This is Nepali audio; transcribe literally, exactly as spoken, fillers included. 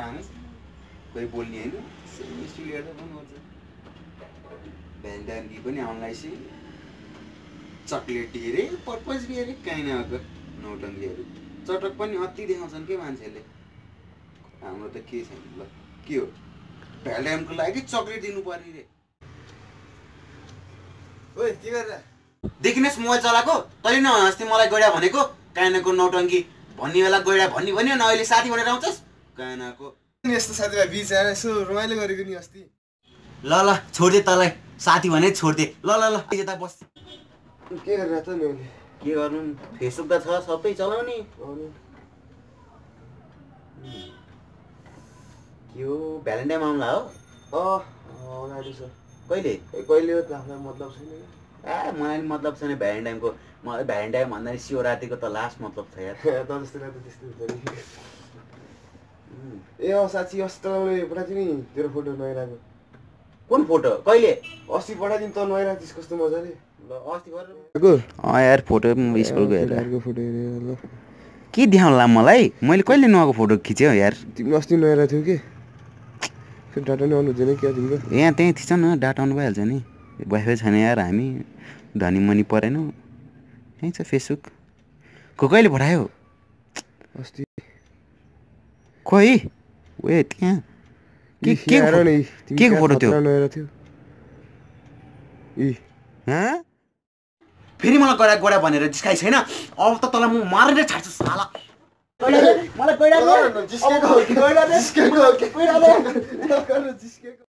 रामेश कोही बोल्ने हैन स्टुडियो पनि हुन्छ भ्यालेन्टाइन डे पनि आउनलाई चाहिँ चकलेट दिएर पर्पज दिएर काहीँ नआएको नौटङ्कीहरू चटक पनि अति देखाउँछन् के मान्छेले हाम्रो त के छैन ल के हो भ्यालेन्टाइनको लागि चकलेट दिनु पर्ने रे ओइ के गरेर देखिनेस् मोबाइल चलाएको तैँले न अस्ति मलाई गैडा भनेको कानाको नौटङ्की भन्ने बेला गैडा भन्ने भन्यो न अहिले साथी भनेर आउँछस् कानाको यस्तो साथीभाइ बिच आएर यसो रमाइलो गरेको नि अस्ति ल ल छोड्दे तँलाई साथी भने छोड्दे ल ल ल यता बस के गरेर त मैले के गर्नु फेसबुक त छ सबै चलाउने के हो भ्यालेन्टाइन आउला हो अँ अगाडि छ कहिले कहिले हो त आफूलाई मतलब छैन ए मलाई मतलब छैन भ्यालेन्टाइनको मलाई भ्यालेन्टाइन भन्दा शिवरात्रिको त लास्ट मतलब छ यार त जस्तो त त्यस्तो हुन्छ नि ए अँ साँच्ची अस्ति तँलाई पठाएको नि तेरो फोटो नहेराको कुन फोटो कहिले अस्ति पठाइदिनु त नहेरा त्यस कस्तो मजाले ल अस्ति गरेर अँ यार फोटो स्कुलको हेरेर फोटो हेरेर ल के देखाउला मलाई मैले कहिले नआएको फोटो खिच्यो यार तिमी अस्ति नहेरा थियौ के फेरि डाटा नै आउनु हुँदैन क्या तिम्रो यहाँ त्यहीँ थिएछ न डाटा आउनु भइहाल्छ नि वाइफाई छैन यार हामी धनी मनी परेनौँ त्यहीँ छ फेसबुक को कहिले पठायो अस्ति खोइ ए त्यहाँ के के के को फोटो थियो नहेरा थियो इ हाँ फेरि मलाई गडा गडा भनेर जिस्काइ छैन अब त तँलाई म मारेर छाड्छु साला मलाई गडा जिस्केको जिस्केको जिस्केको